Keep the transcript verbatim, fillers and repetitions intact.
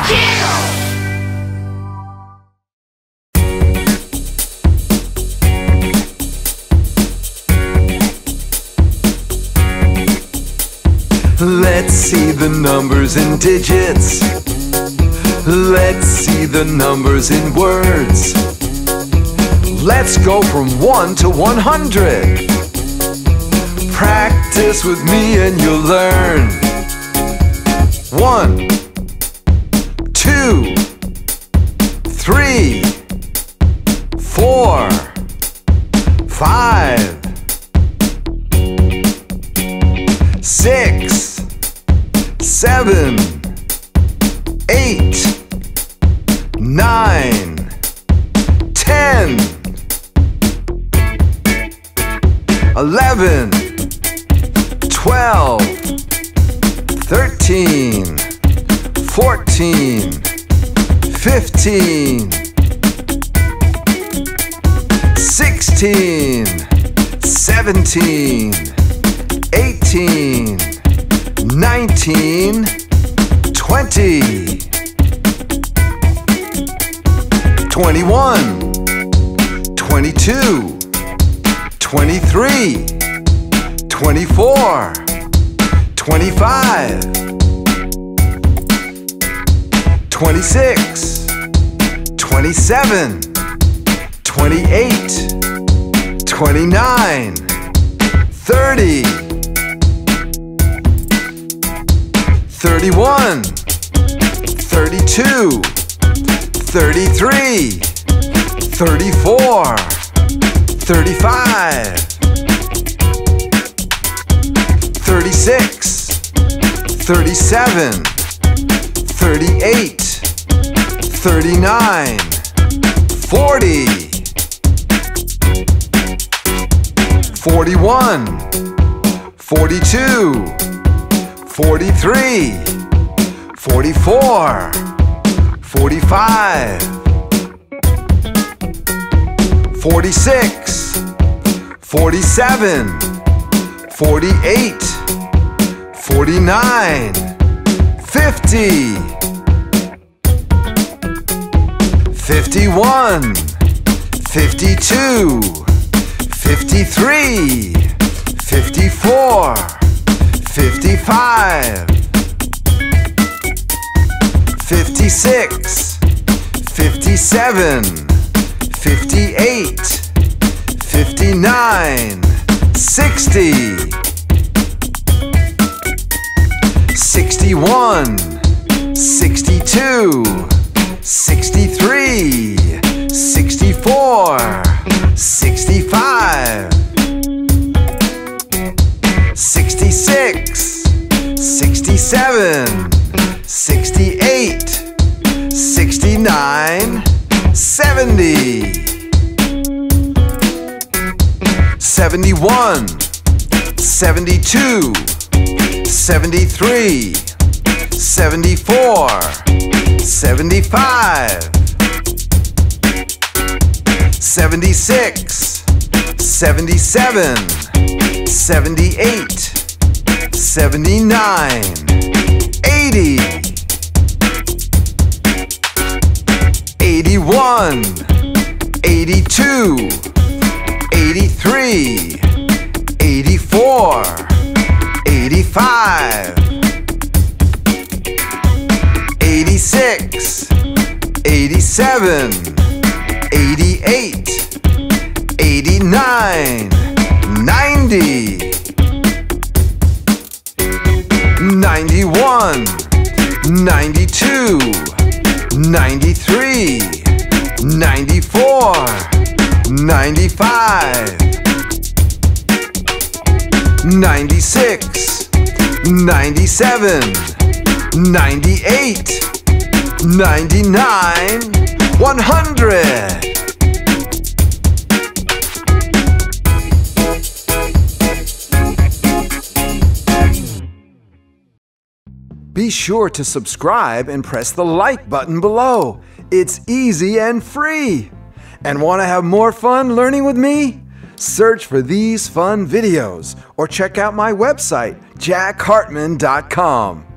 Let's see the numbers in digits. Let's see the numbers in words. Let's go from one to one hundred. Practice with me and you'll learn. One, two, three, four, five, six, seven, eight, nine, ten, eleven, twelve, thirteen, fourteen, fifteen, sixteen, seventeen, eighteen, nineteen, twenty, twenty-one, twenty-two, twenty-three, twenty-four, twenty-five, twenty-six, twenty-seven, twenty-eight, twenty-nine, thirty, thirty-one, thirty-two, thirty-three, thirty-four, thirty-five, thirty-six, thirty-seven, thirty-eight, thirty-nine, forty, forty-one, forty-two, forty-three, forty-four, forty-five, forty-six, forty-seven, forty-eight, forty-nine, fifty, fifty-one, fifty-two, fifty-three, fifty-four, fifty-five, fifty-six, fifty-seven, fifty-eight, fifty-nine, sixty, sixty-one, sixty-two, sixty-three, sixty-four, sixty-five, sixty-six, sixty-seven, sixty-eight, sixty-nine, seventy, seventy-one, seventy-two, seventy-three, seventy-four, seventy-five, seventy-six, seventy-seven, seventy-eight, seventy-nine, eighty, eighty-one, eighty-two, eighty-three, eighty-four, eighty-five, eighty-six, eighty-seven, eighty-eight, eighty-nine, ninety, ninety-one, ninety-two, ninety-three, ninety-four, ninety-five, ninety-six, ninety-seven, ninety-eight, ninety-nine, one hundred. Be sure to subscribe and press the like button below. It's easy and free. And want to have more fun learning with me? Search for these fun videos or check out my website, jack hartmann dot com.